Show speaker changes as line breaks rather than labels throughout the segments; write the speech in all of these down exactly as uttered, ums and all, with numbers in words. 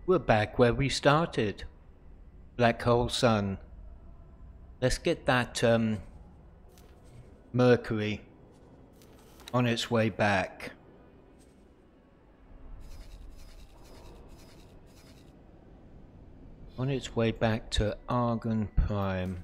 We're back where we started. Black hole sun. Let's get that um, Mercury on its way back. On its way back to Argon Prime.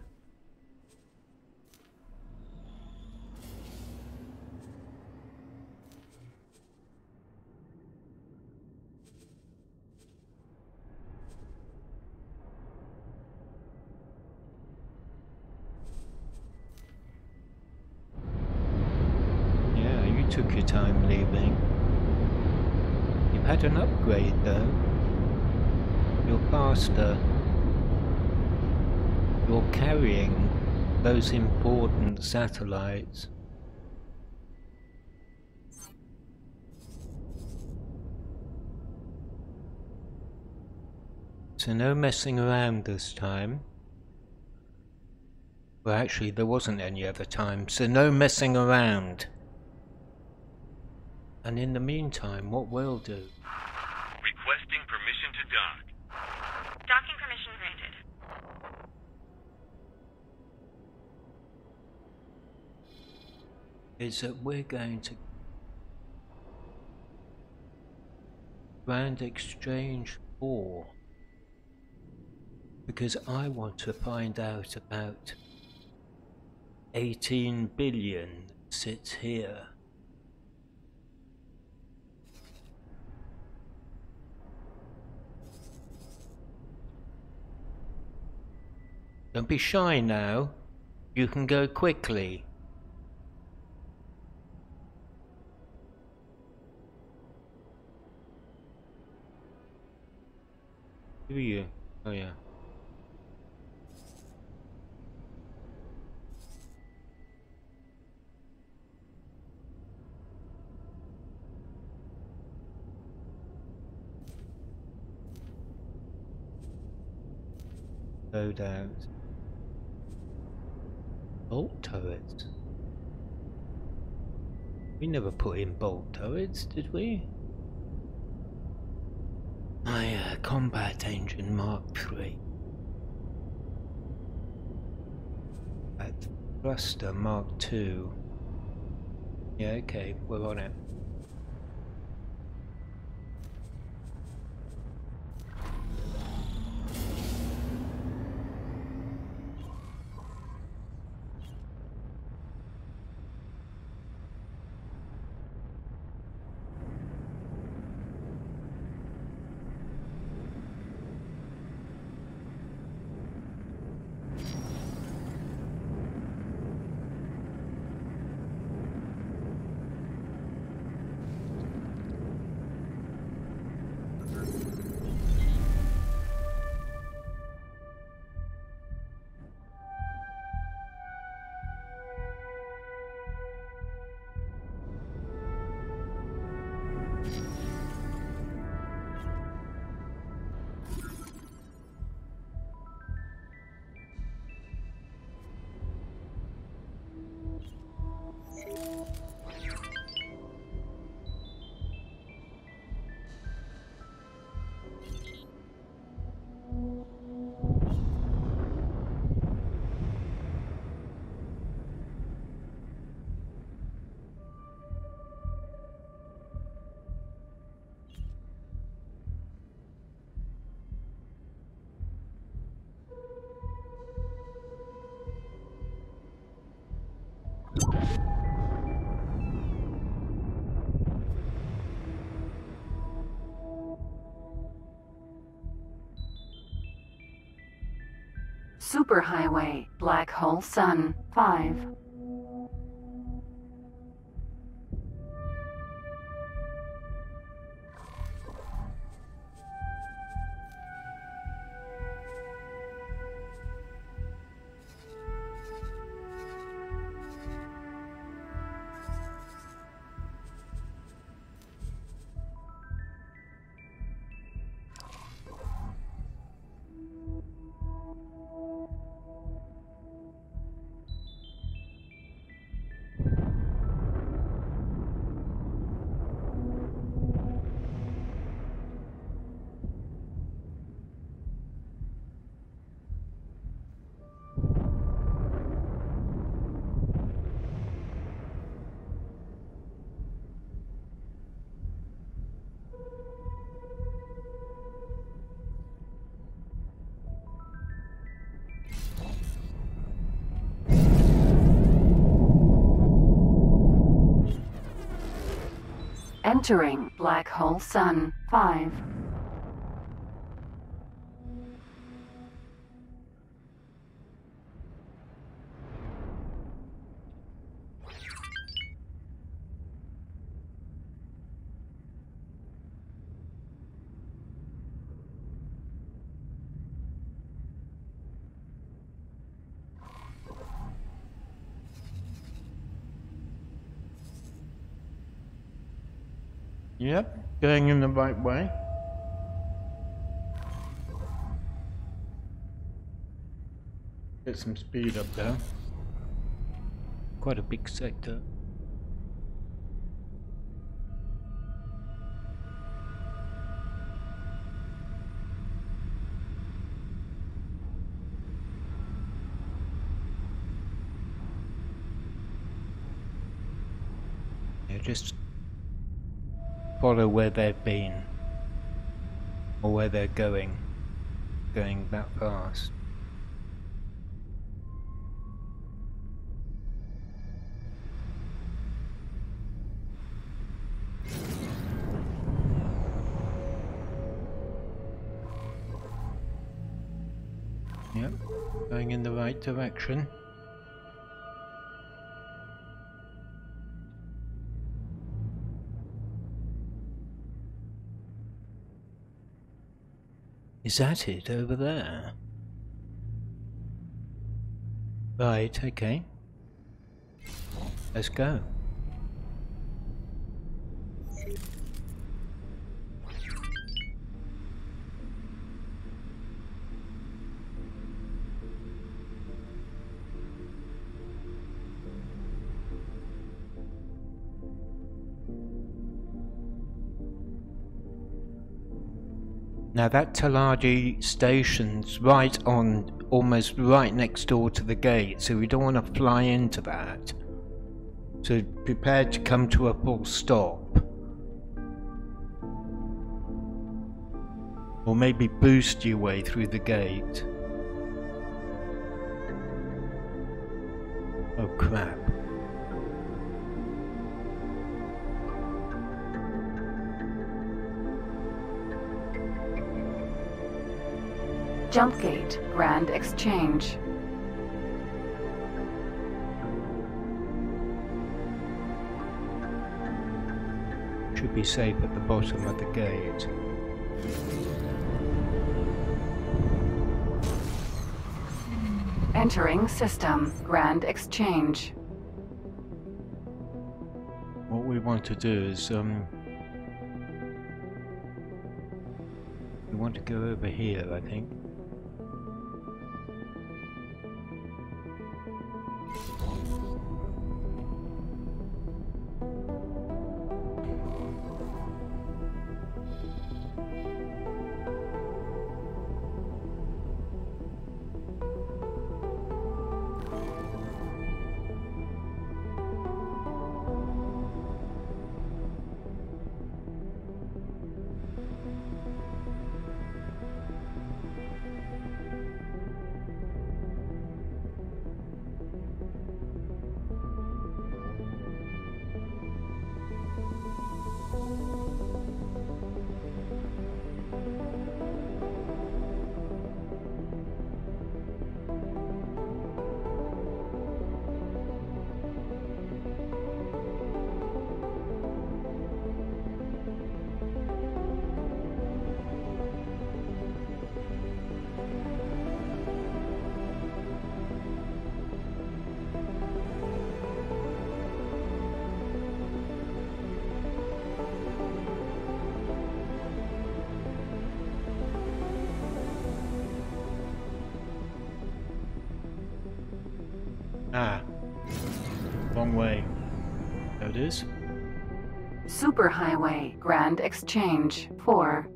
Took your time leaving. You've had an upgrade though. You're faster. You're carrying those important satellites. So no messing around this time. Well, actually there wasn't any other time, so no messing around. And in the meantime, what we'll do...
Requesting permission to dock.
Docking permission granted.
is that we're going to Grand Exchange four, because I want to find out about eighteen billion sits here. Don't be shy now. You can go quickly. Who are you? Oh yeah. Load out. Bolt turrets. We never put in bolt turrets, did we? My uh, combat engine Mark three. That thruster Mark two. Yeah, okay, we're on it.
Superhighway, Black Hole Sun, five. Entering black hole sun. five.
Yep, going in the right way. Get some speed up there. Quite a big sector. Yeah, just follow where they've been, or where they're going, going that fast. Yep, going in the right direction. Is that it over there? Right, okay. Let's go. Now that Talagi station's right on, almost right next door to the gate, so we don't want to fly into that. So prepare to come to a full stop. Or maybe boost your way through the gate. Oh crap.
Jump gate, Grand Exchange.
Should be safe at the bottom of the gate.
Entering system, Grand Exchange.
What we want to do is, um... we want to go over here, I think. Ah, wrong way. There it is.
Superhighway, Grand Exchange. four.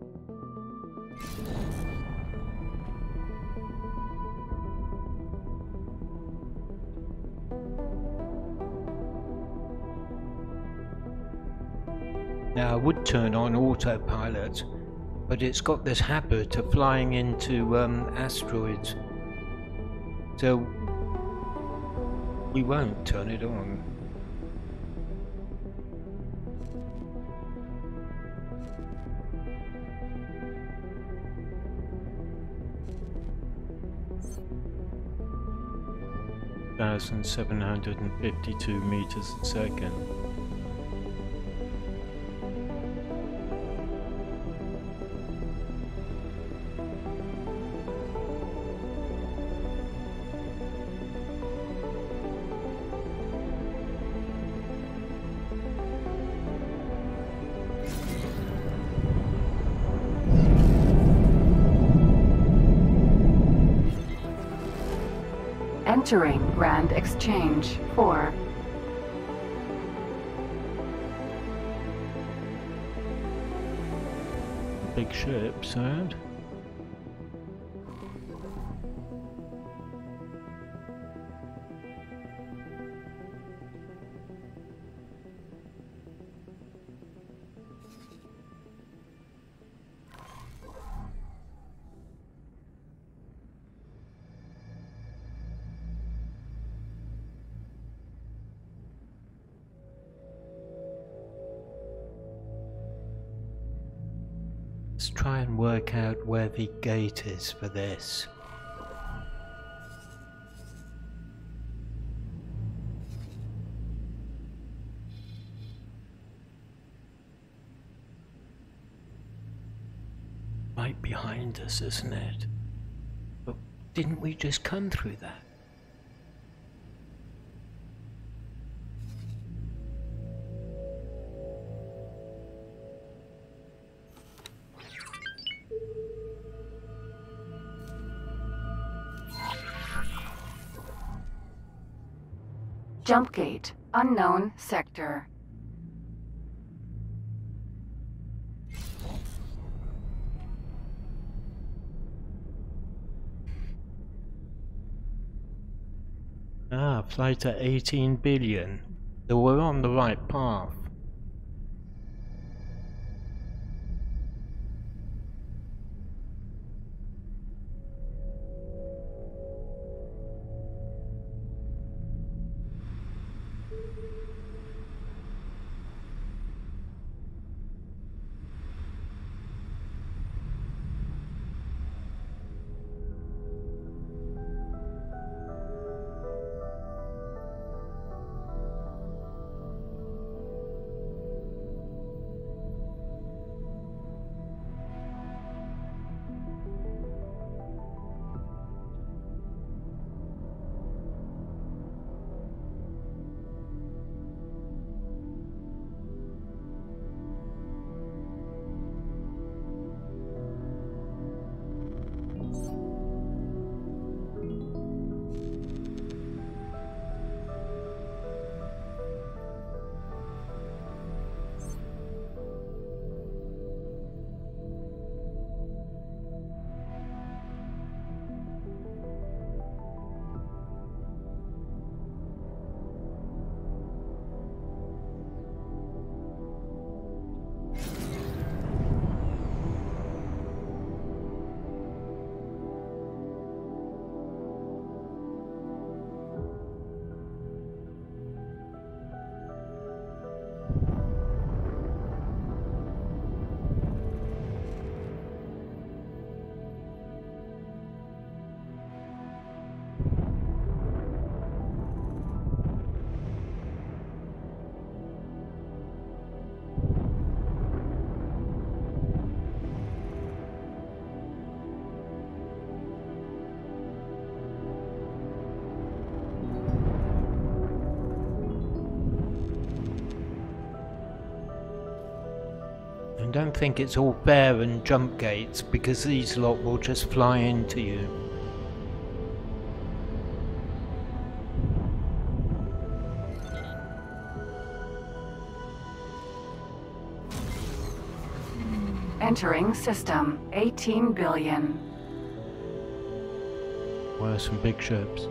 Now I would turn on autopilot, but it's got this habit of flying into um, asteroids. So we won't turn it on. thousand seven hundred fifty-two meters a second.
Entering Grand Exchange four.
Big ships out. Let's try and work out where the gate is for this. Right behind us, isn't it? But didn't we just come through that?
Jump gate. Unknown sector.
Ah, flight at eighteen billion. So we're on the right path. I don't think it's all fair and jump gates, because these lot will just fly into you.
Entering system. eighteen billion.
Well, some big ships.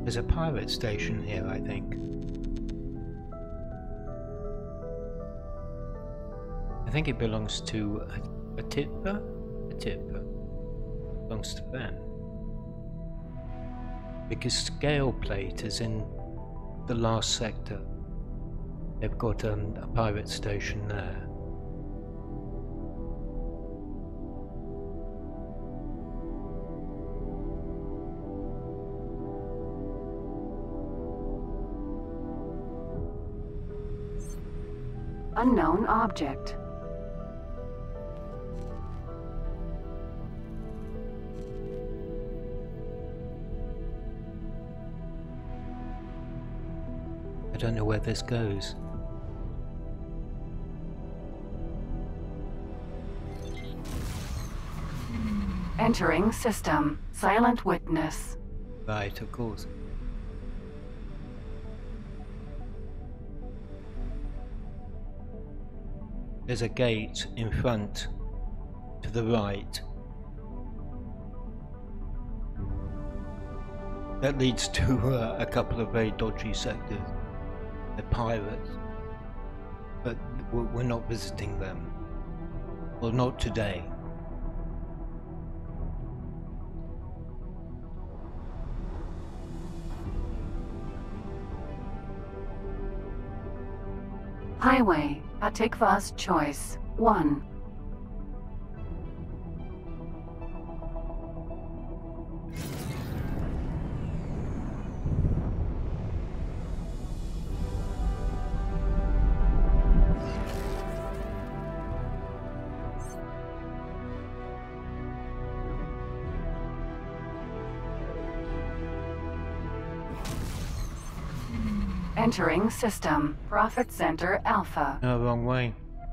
There's a pirate station here, I think. I think it belongs to a, a tipper? A tipper. Belongs to them. Because Scale Plate is in the last sector. They've got um, a pirate station there.
Unknown object.
I don't know where this goes.
Entering system. Silent witness.
Right, of course. There's a gate in front, to the right. That leads to uh, a couple of very dodgy sectors. The pirates. But we're not visiting them. Well, not today.
Highway. Atikva's choice. one. Entering system. Profit Center Alpha.
No, wrong way.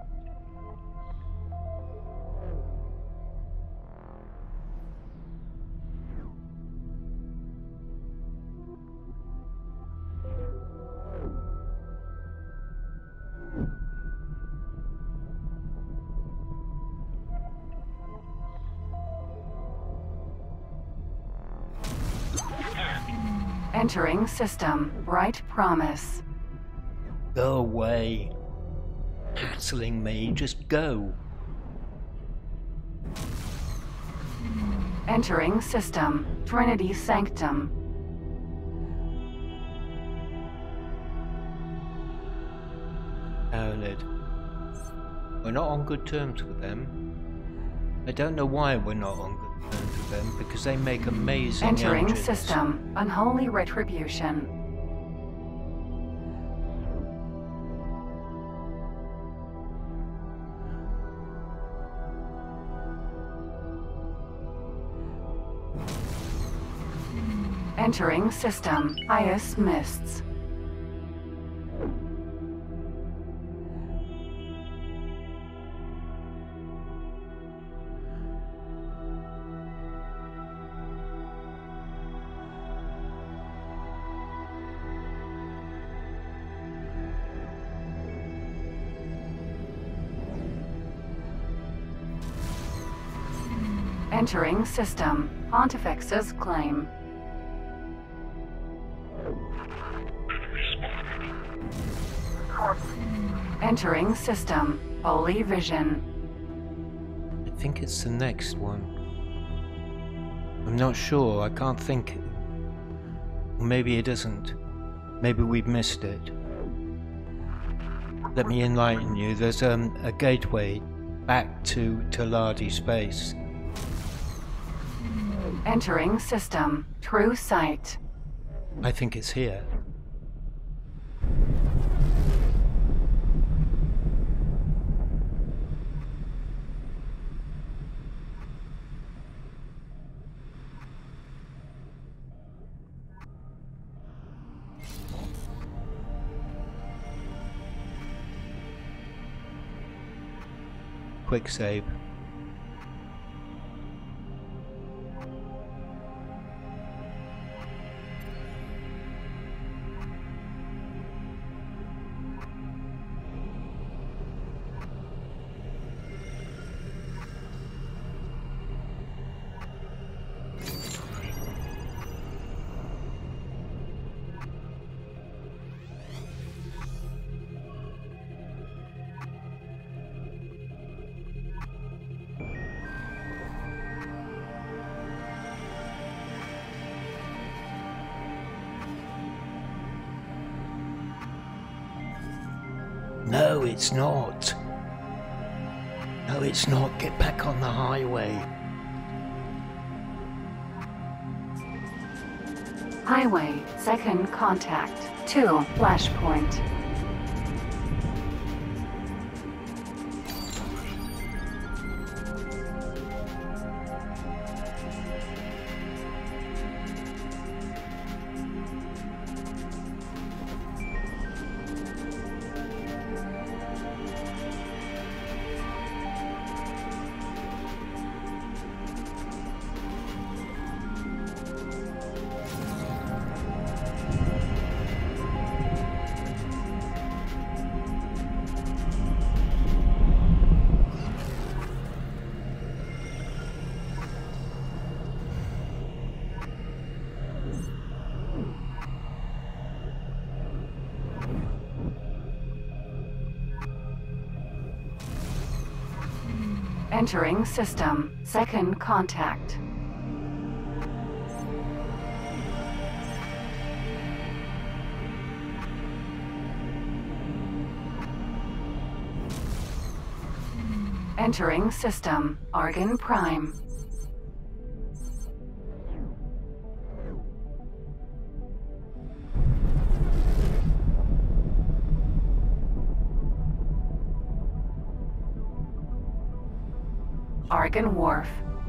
Entering system. Bright Promise.
Go away. Hassling me, just go.
Entering system. Trinity Sanctum.
Arid. We're not on good terms with them. I don't know why we're not on good terms with them, because they make amazing
Entering
engines.
system. Unholy Retribution. Entering system. Ice Mists. Entering system. Pontifex's Claim. Entering system. Holy Vision.
I think it's the next one. I'm not sure, I can't think. Or maybe it isn't. Maybe we've missed it. Let me enlighten you. There's um, a gateway back to Taladi space.
Entering system. True Sight.
I think it's here. Quick save. No, it's not. No, it's not. Get back on the highway.
Highway, second contact. Two, flashpoint. Entering system, second contact. Entering system, Argon Prime. Argon Wharf.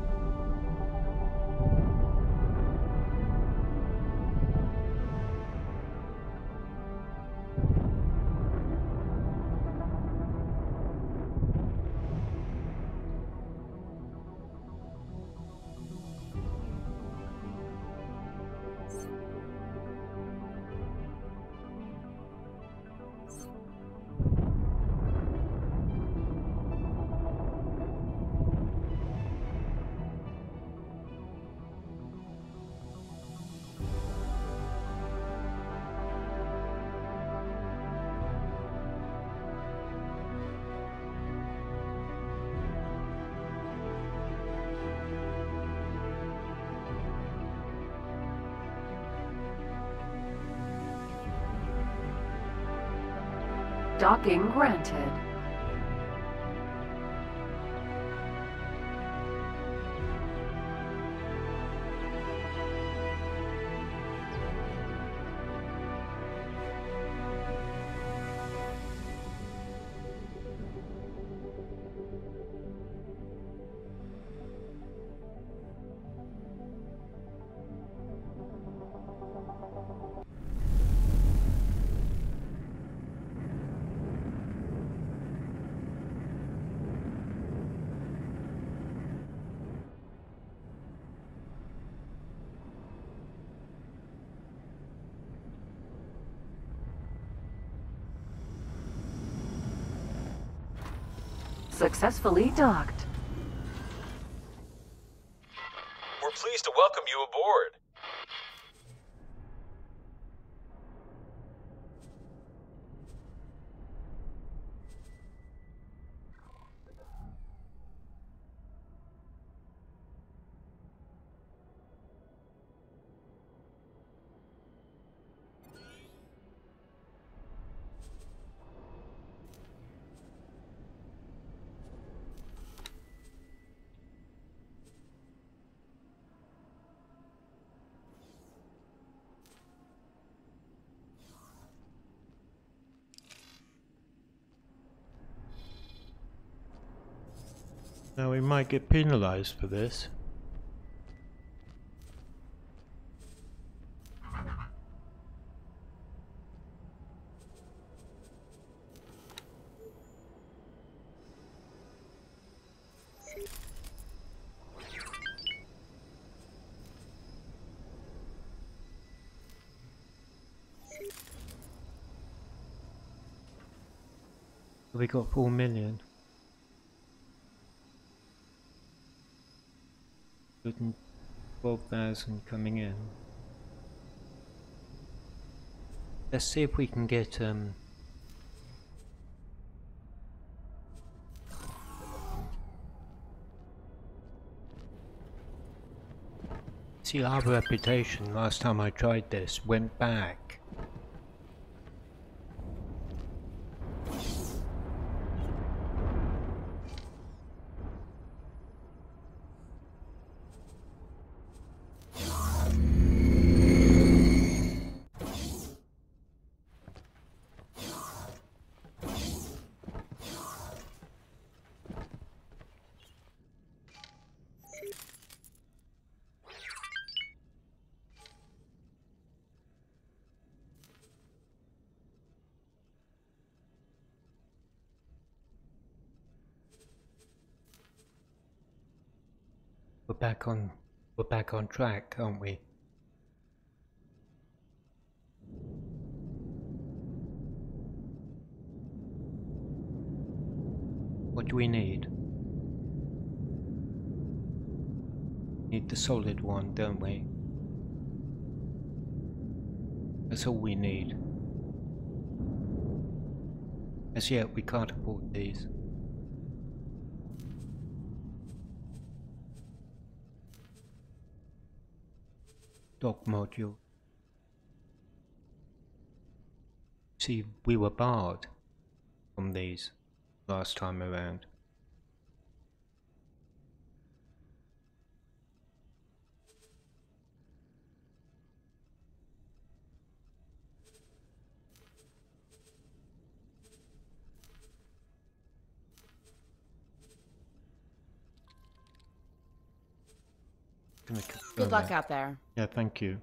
Docking granted. Successfully docked.
We're pleased to welcome you aboard.
Now we might get penalized for this. We got four million. twelve thousand coming in. Let's see if we can get um see, our reputation last time I tried this went back. We're back on, we're back on track, aren't we? What do we need? Need the solid one, don't we? That's all we need. As yet, we can't afford these. Dock module. See, we were barred from these last time around.
Good luck out there.
Yeah, thank you.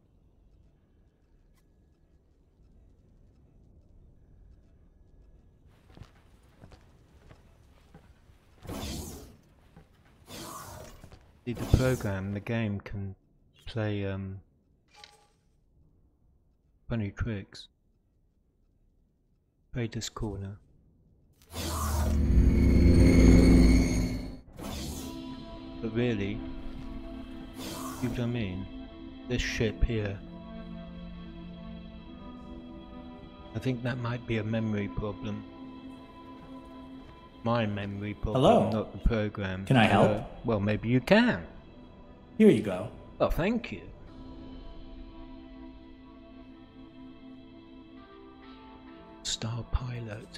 See, the program, the game can play um, funny tricks. Trader's Corner. But really, see what I mean? This ship here. I think that might be a memory problem. My memory problem,
Hello?
not the program.
Can I help?
Uh, well, maybe you can.
Here you go.
Oh, thank you. Star pilot.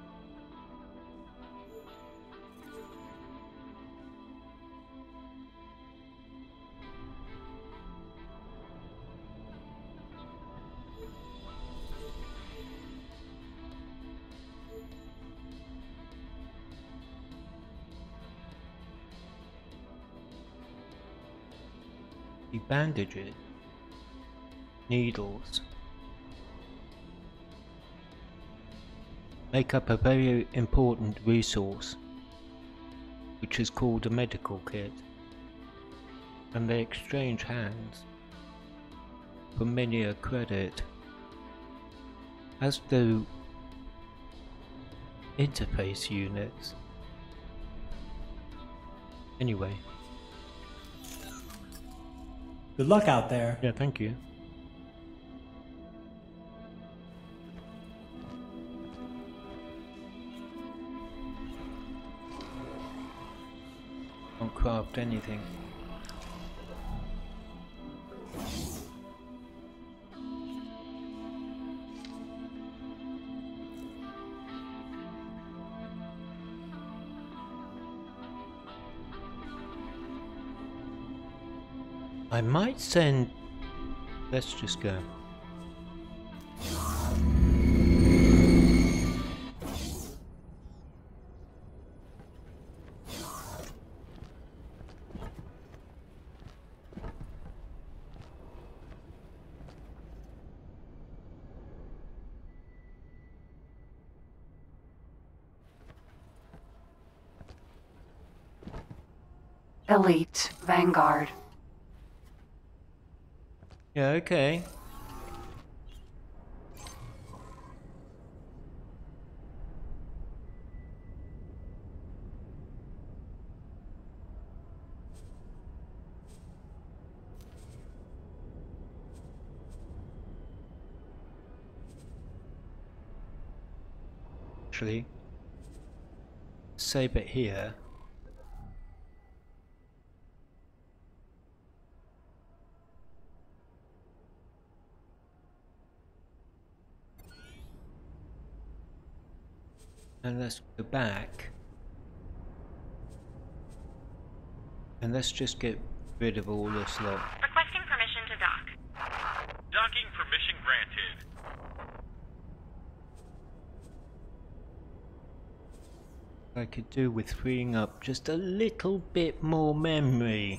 The bandages, needles, make up a very important resource, which is called a medical kit, and they exchange hands for many a credit, as do interface units. Anyway.
Good luck out there.
Yeah, thank you. Don't craft anything. I might send... Let's just go.
Elite Vanguard.
Yeah, okay. Actually, save it here. And let's go back. And let's just get rid of all this lot.
Requesting permission to dock.
Docking permission granted.
I could do with freeing up just a little bit more memory.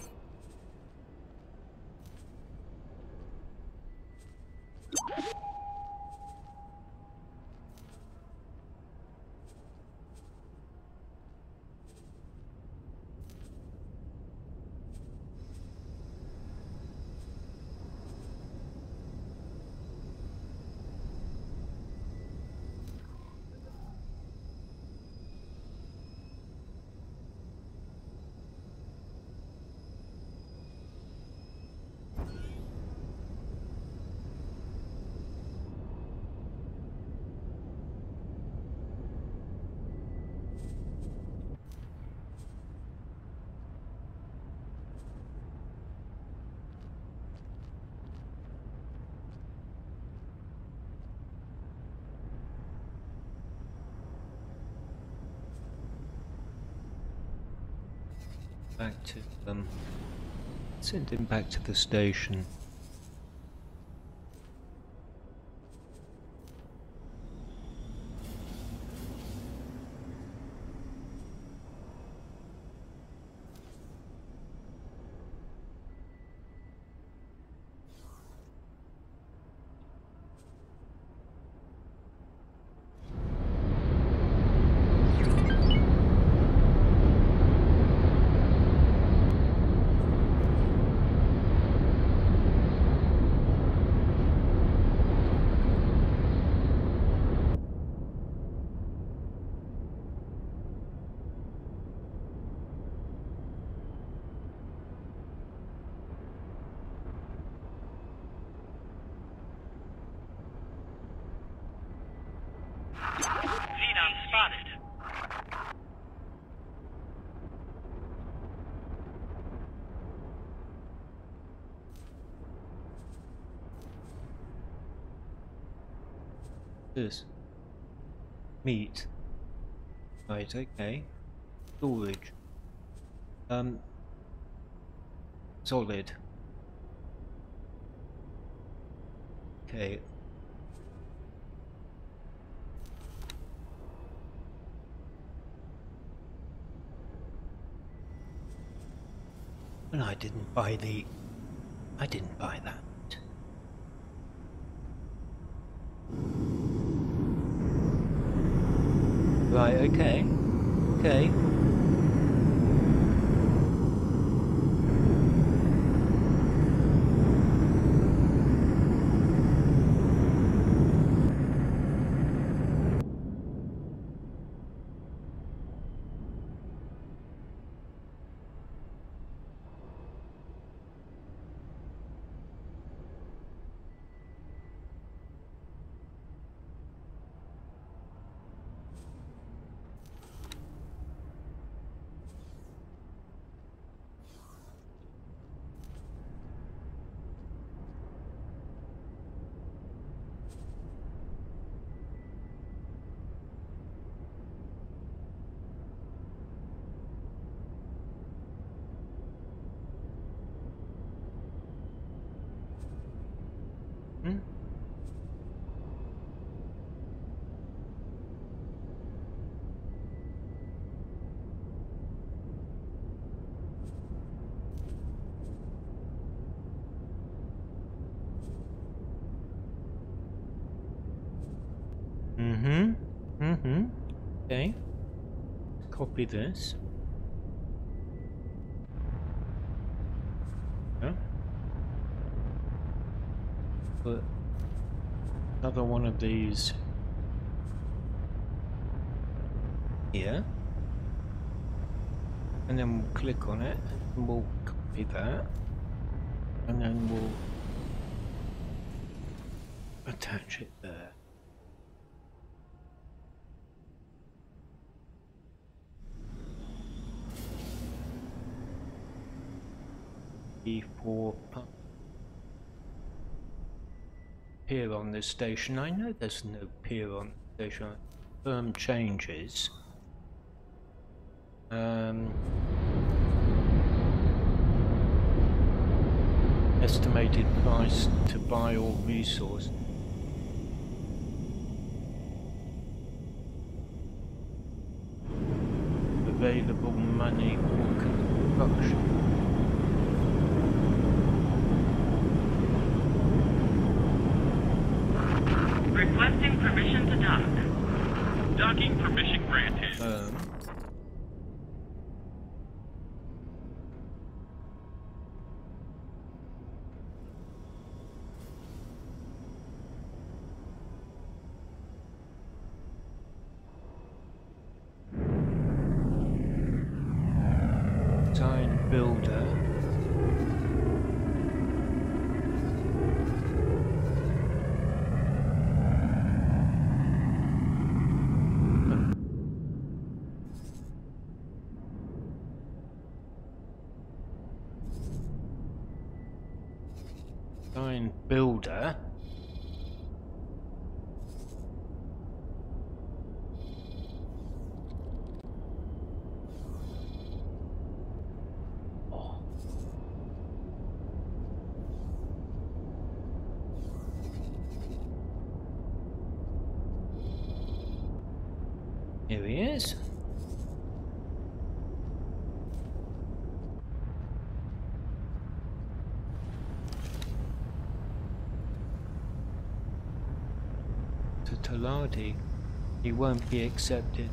Back to um send him back to the station.
Xenon spotted.
This meat. Right, okay. Storage. Um solid. Okay. And I didn't buy the I didn't buy that. Right, okay. Okay. Hmm? Mm-hmm. Mm-hmm. Okay. Copy this. Yeah. Put another one of these here. And then we'll click on it and we'll copy that. And then we'll attach it there. E four pier on this station. I know there's no pier on the station. Firm changes. Um, estimated price to buy all resource. Available money for construction.
Requesting permission to dock. Docking permission granted.
Um, Design builder. Design builder. Here he is. To Taladi, he won't be accepted.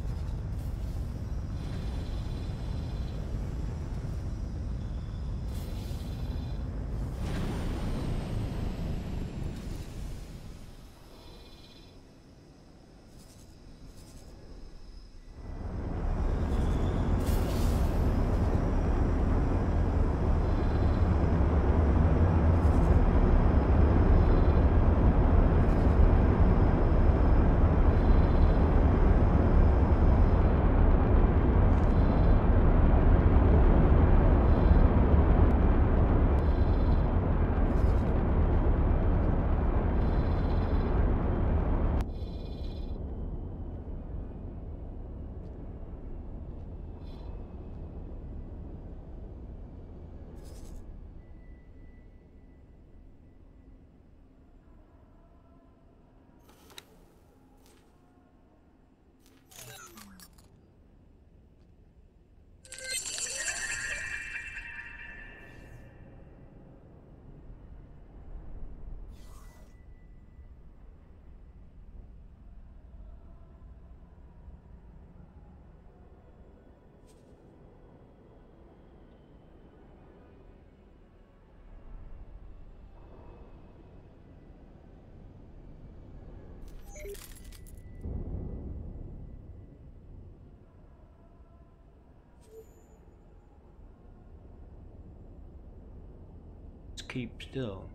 Let's keep still.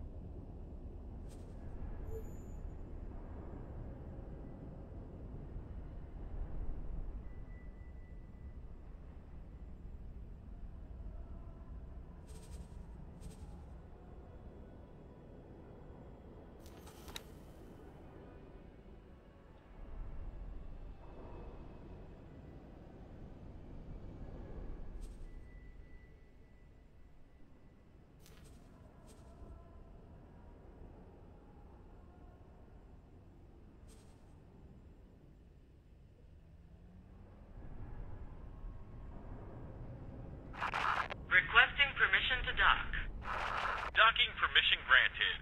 Requesting permission to dock. Docking permission granted.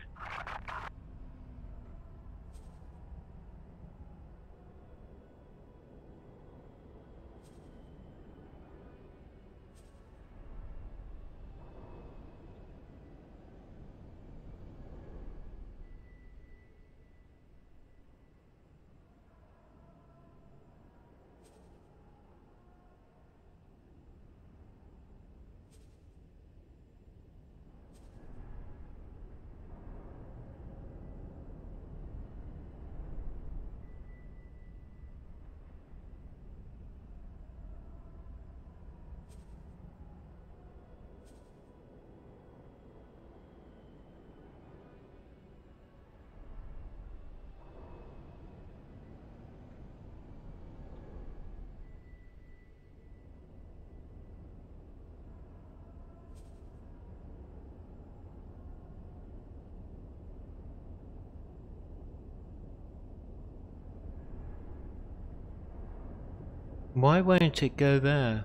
Why won't it go there?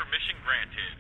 permission granted.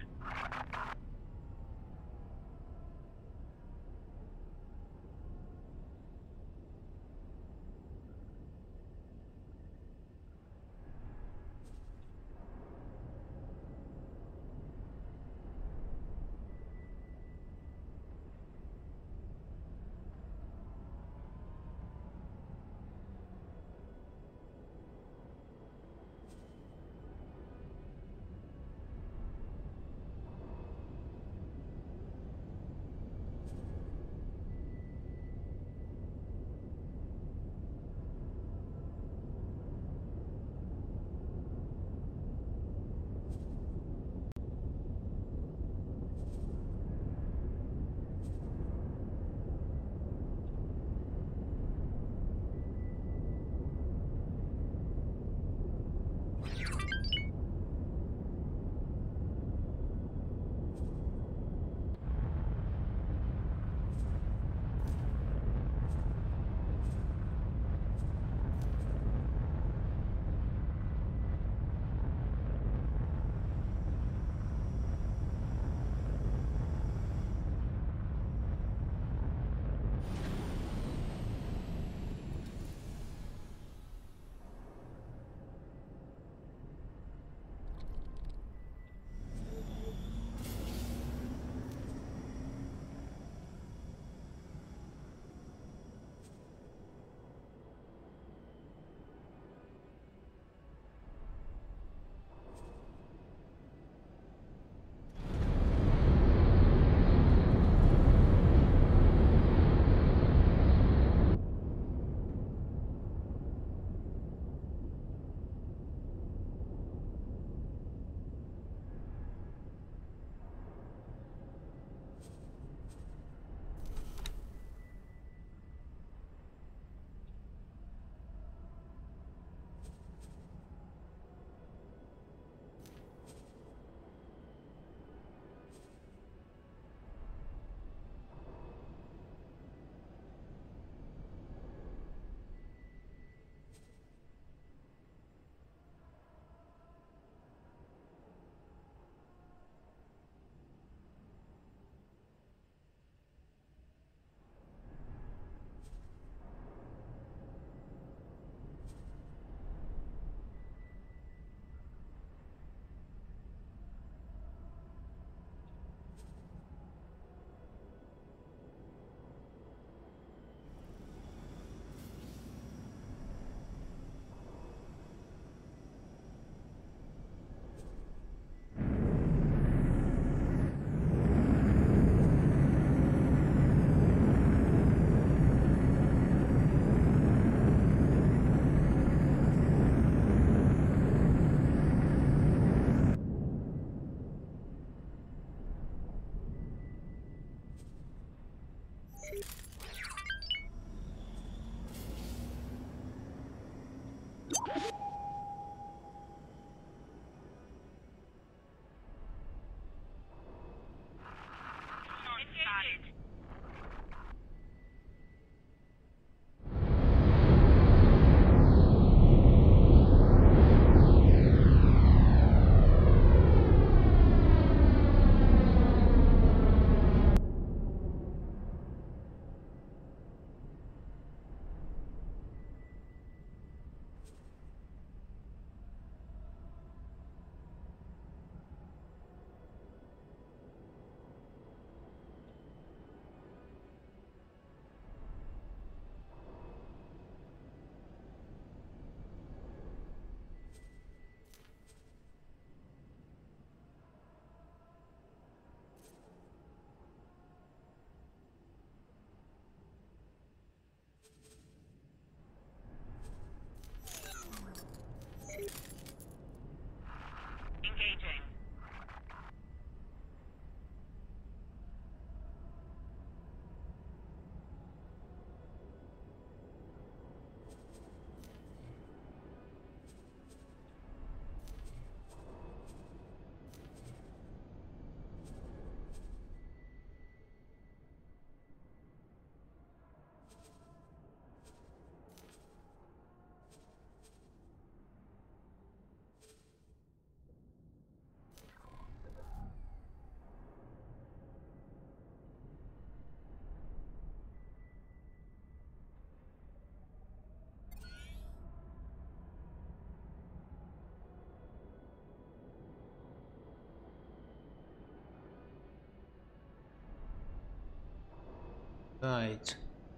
Right.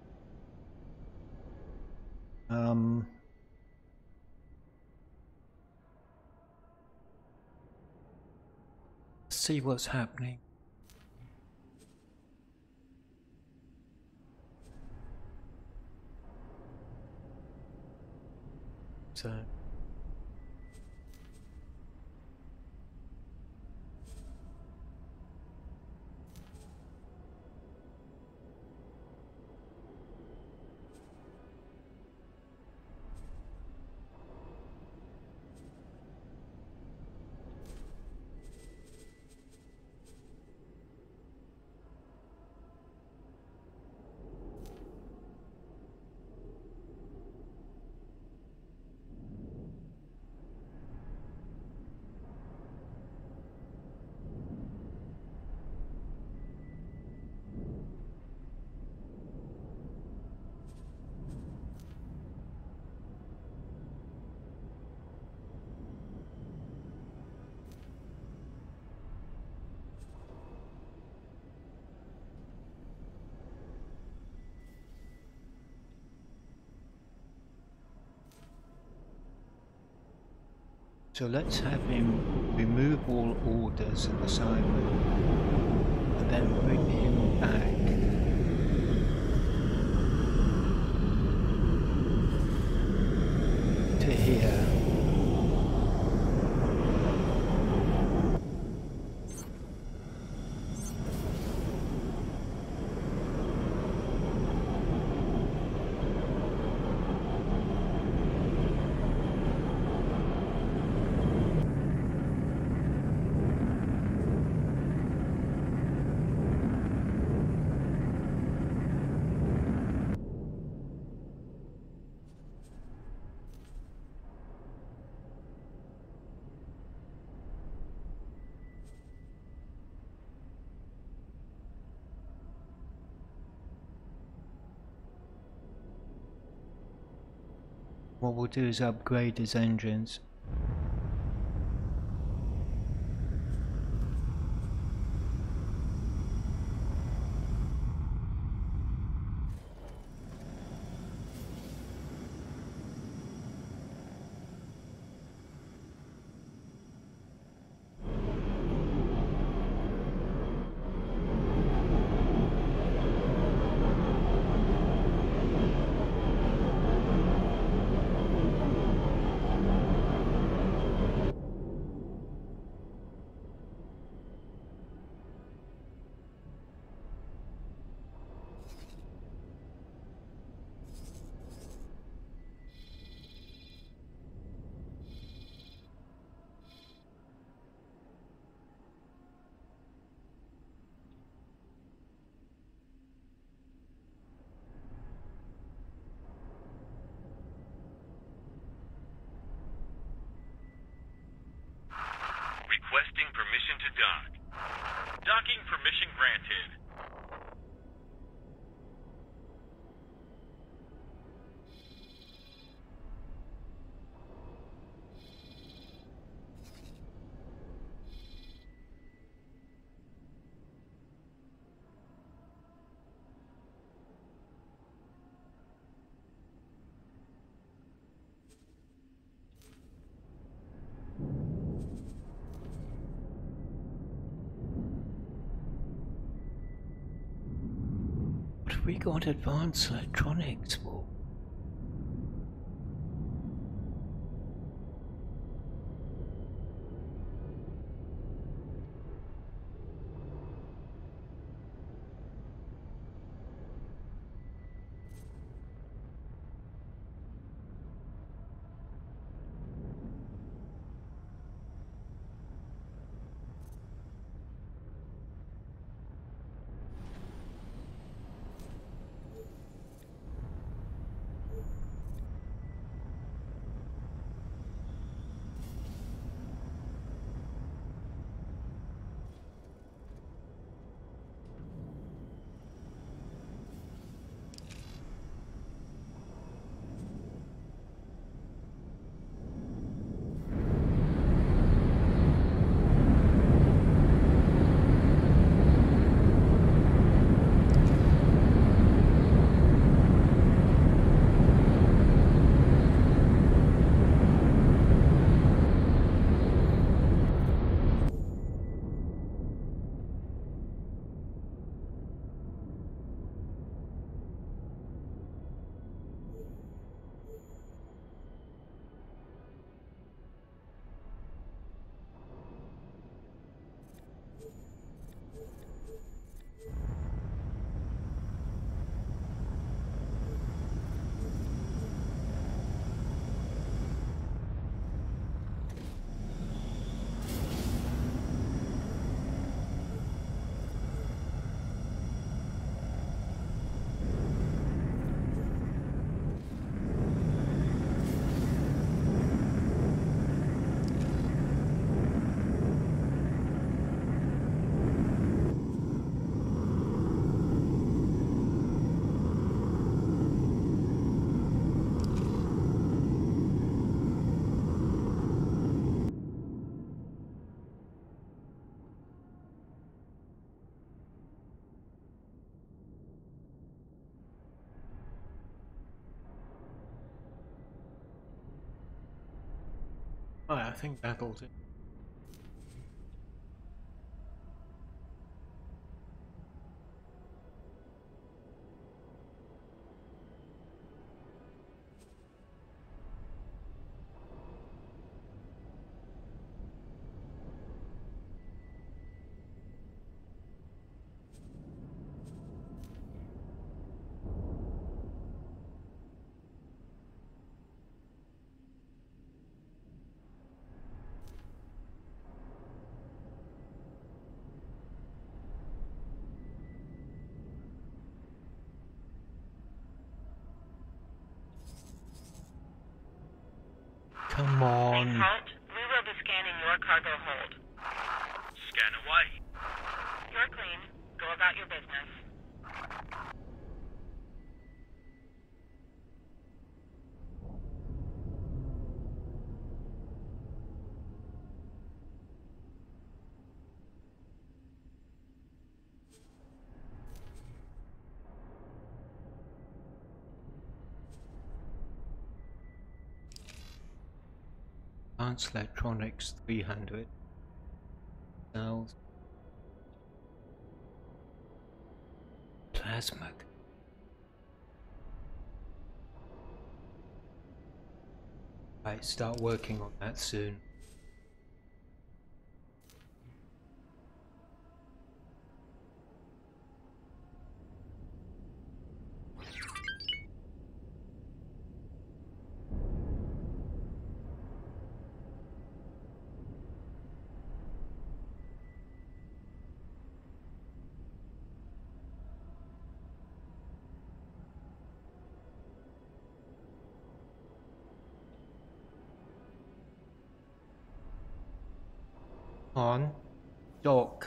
Um. Let's see what's happening. So. So let's have him remove all orders and assignment, and then bring him back. To here. What we'll do is upgrade his engines.
Requesting permission to dock. Docking permission granted.
What have we got advanced electronics for? I think that'll do. Come on.
Please halt. We will be scanning your cargo hold.
Scan away.
You're clean. Go about your business.
Advanced Electronics three hundred. Cells. Plasma. Right, start working on that soon. On. Dock.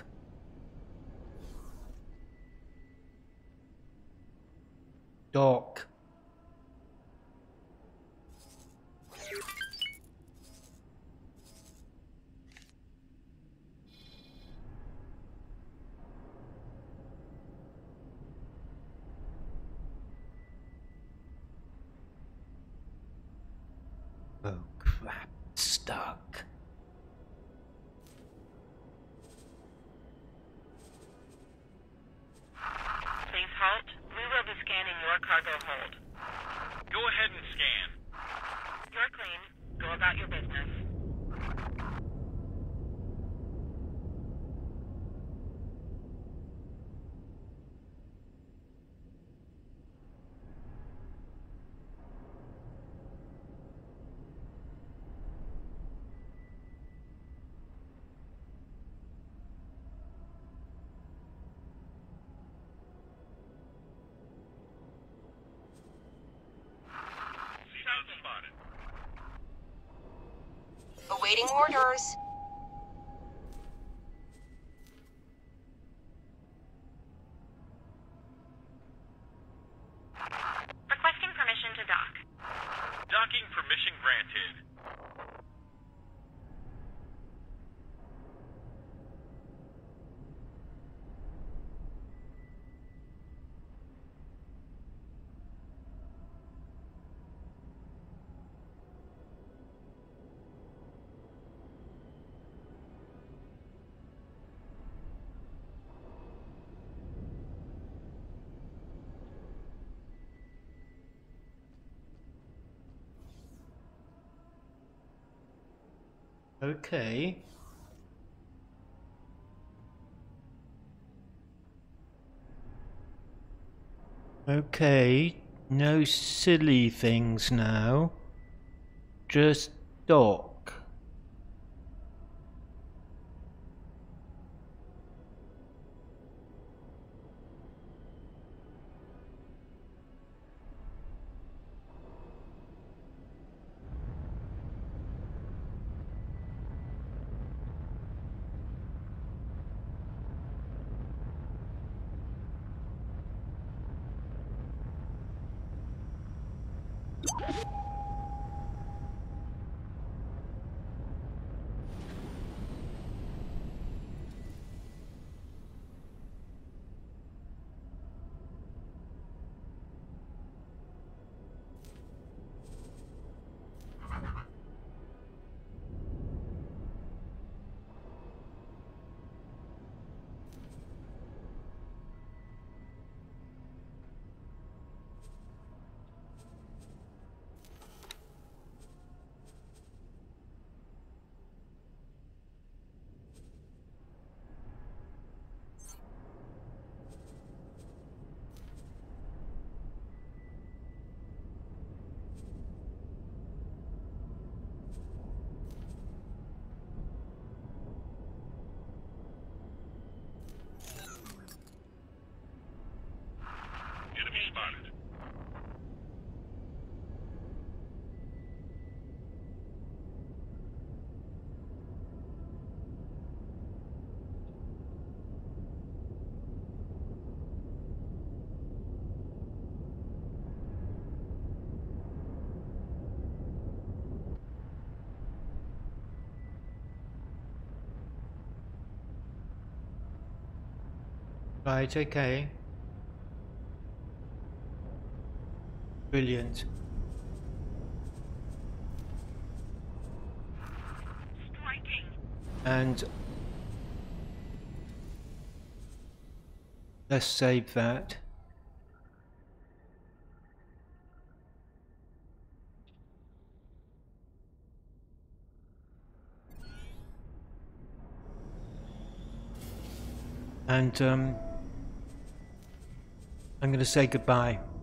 Dock. Oh crap, stuck.
Please halt. We will be scanning your cargo hold.
Go ahead and scan.
You're clean. Go about your business.
Seatbelt spotted.
Awaiting orders.
Requesting permission to dock.
Docking permission granted.
Okay. Okay, no silly things now. Just dock. Right, okay. Brilliant.
Striking.
And let's save that. And um, I'm going to say goodbye.